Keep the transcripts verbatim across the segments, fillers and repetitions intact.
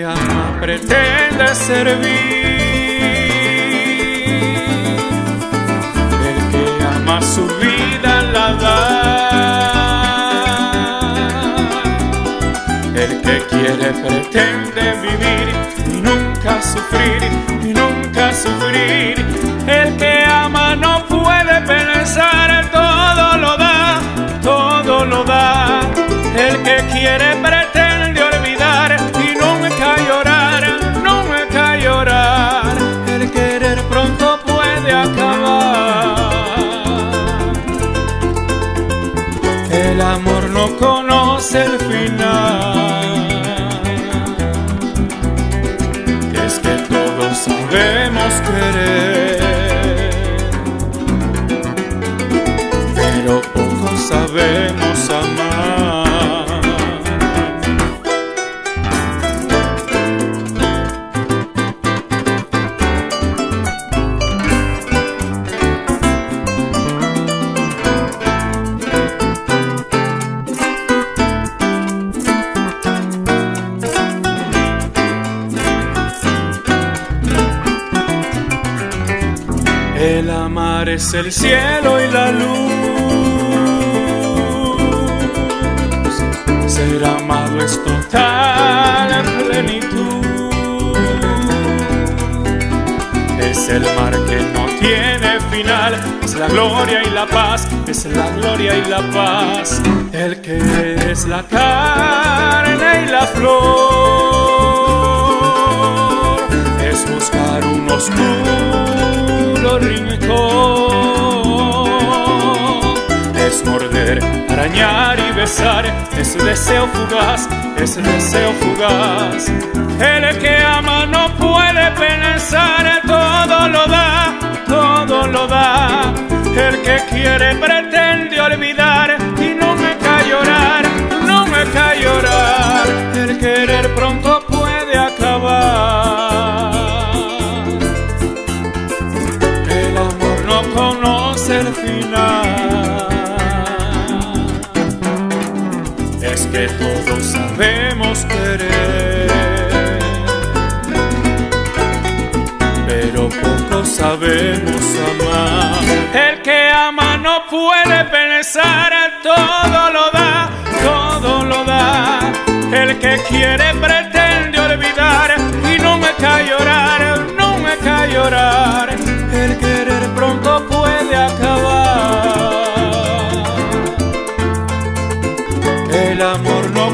ama pretende servir. El que ama su vida la da. El que quiere pretende vivir y nunca sufrir, y nunca sufrir. El que ama no puede pensar, todo lo da, todo lo da. El que quiere pretende olvidar y nunca llorar, nunca llorar. El querer pronto puede acabar. El amor no conoce el final. Es que todos sabemos querer, pero pocos sabemos amar. El amar es el cielo y la luz. Ser amado es total plenitud. Es el mar que no tiene final. Es la gloria y la paz. Es la gloria y la paz. El que es la carne y la flor. Es buscar un oscuro rincón, es morder, arañar y besar, es deseo fugaz, es deseo fugaz. El que ama no puede pensar, todo lo da, todo lo da. El que quiere pretende olvidar y no me cae llorar, no me cae llorar. El querer pronto puede acabar. Conoce el final. Es que todos sabemos querer, pero pocos sabemos amar. El que ama no puede pensar, todo lo da, todo lo da. El que quiere pretende olvidar y no me cae llorar, no me cae llorar. El querer pronto puede acabar. El amor no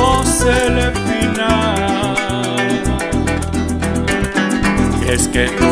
conoce el final. Es que